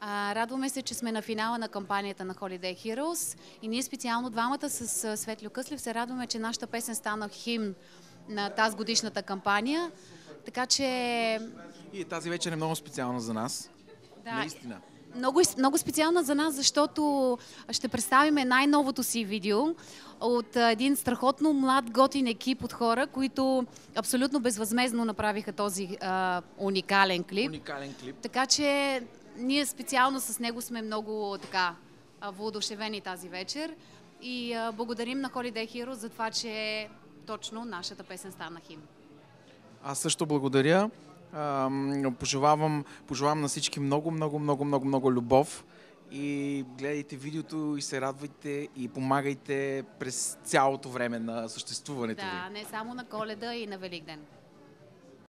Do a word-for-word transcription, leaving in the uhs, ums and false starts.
А, радваме се, че сме на финала на кампанията на Holiday Heroes и ние специално двамата с Светлю Къслев се радваме, че нашата песен стана химн на тази годишната кампания. Така че... И тази вечер е много специална за нас. Да, наистина. Много, много специална за нас, защото ще представим най-новото си видео от един страхотно млад готин екип от хора, които абсолютно безвъзмездно направиха този а, уникален клип. Уникален клип. Така че ние специално с него сме много така въодушевени тази вечер и а, благодарим на Holiday Heroes за това, че точно нашата песен стана химн. Аз също благодаря. Пожелавам, пожелавам на всички много, много, много, много, много любов и гледайте видеото и се радвайте и помагайте през цялото време на съществуването ви. Да, не само на Коледа и на Великден.